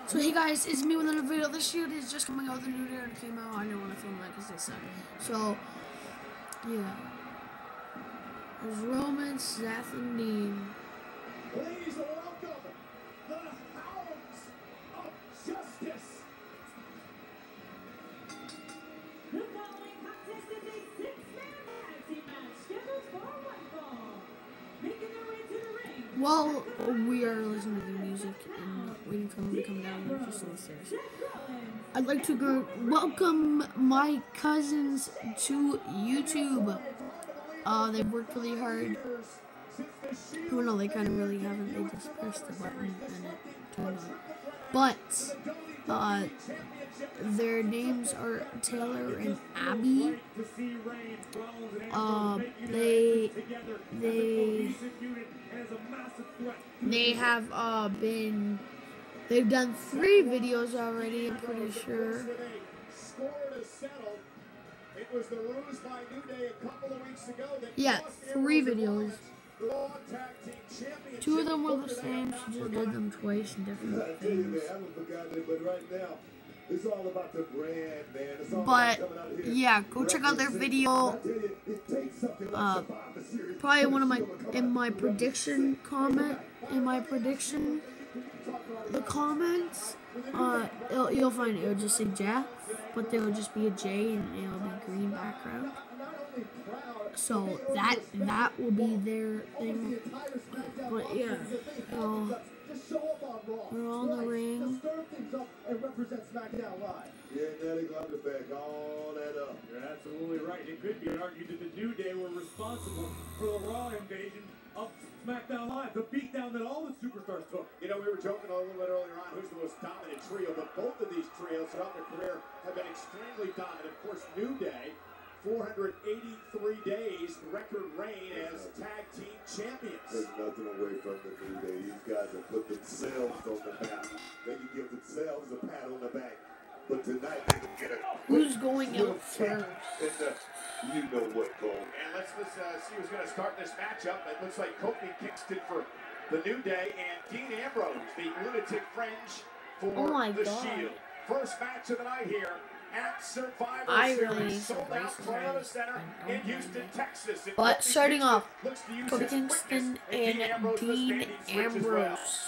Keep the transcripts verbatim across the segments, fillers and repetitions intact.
So hey guys, it's me with another video. This Shield is just coming out. The new day and came out. I didn't want to film that because they suck. So yeah, there's Roman, Seth, and Dean. Ladies, welcome the Hounds of Justice. The following contest is a six-man tag team match scheduled for one fall. Making their way to the ring. While we are listening to the music and waiting for them to come down, we're just on the stairs. I'd like to go welcome my cousins to YouTube. Uh, they've worked really hard. Well, no, they kind of really haven't. They just pressed the button and it turned on. But uh, their names are Taylor and Abby. Uh, they they they have uh been they've done three videos already. I'm pretty sure. Yeah, three videos. Two of them were the same. She just did them twice in different things. But yeah, go check out their video. Uh, probably one of my in my prediction comment in my prediction the comments. Uh, it'll, you'll find it. It'll just say Jeff, but there will just be a J and it'll be green background. So that that will be their thing. But yeah, so we're all in the ring. Yeah, now they got to back all that up. You're absolutely right. It could be argued that the New Day were responsible for the Raw invasion of SmackDown Live, the beatdown that all the superstars took. You know, we were joking a little bit earlier on who's the most dominant trio, but both of these trios throughout their career have been extremely dominant. Of course, New Day, four hundred eighty-three days record reign as tag team champions. There's nothing away from the New Day. These guys have put themselves on the map. They can give themselves a pat on the back. But tonight they can get a who's going out first? And, uh, you know what, Cole. And let's, let's uh, see who's going to start this matchup. It looks like Kofi Kingston for the New Day and Dean Ambrose, the lunatic fringe for oh my the God. Shield. First match of the night here at Survivor I Series, really need sold some out Toyota Center in Houston, Texas. And But Kofi starting Kingston off, looks to use Kofi his Kingston quickness, and Ambrose was Dean standing switch as well. Ambrose.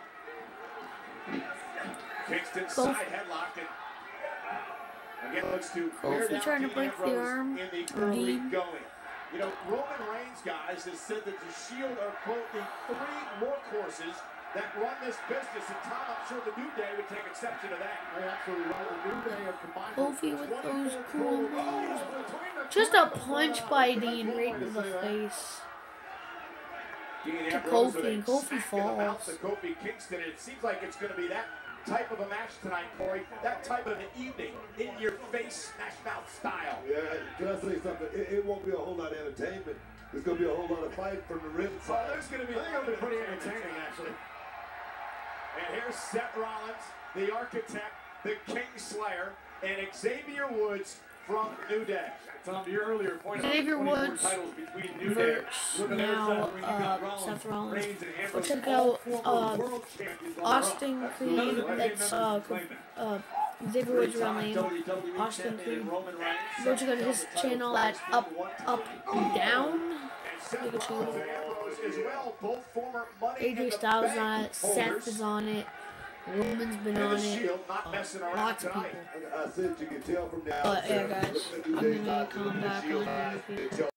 Kingston Kofi. side headlock and again looks to Kofi trying to break the arm in the of early Dean. going. You know, Roman Reigns, guys, has said that the Shield are, quote, the three workhorses that run this business. And Tom, I'm sure the New Day would take exception to that. You're absolutely right. The New Day are combined. Kofi with those cool moves. Just a punch by Dean right in the face. To Kofi. Kofi falls. To Kofi Kingston. And it seems like it's going to be that type of a match tonight, Corey. That type of an evening, in your face, smash mouth style. Yeah, can I say something? It, it won't be a whole lot of entertainment. There's going to be a whole lot of fight from the ring Oh, side. there's going to be, gonna be pretty entertaining, actually. And here's Seth Rollins, the Architect, the King Slayer, and Xavier Woods from New Day. Tom, to your earlier point, Xavier Woods titles between New Day. Look at their now side of the ring. You got uh, Seth Rollins. Reigns, and We'll Ambrose, check all out former uh, world champions on Austin Raw. Creed. That's uh, uh, Xavier Woods' real name. W W E Austin champion Creed. Roman Reigns. Go check out his channel at Up, Up, Down. Make a channel. A J Styles on it. Seth is on it. Roman's been on it. Uh, lots of people. I said you can tell from now. But yeah, guys, I'm gonna come back on.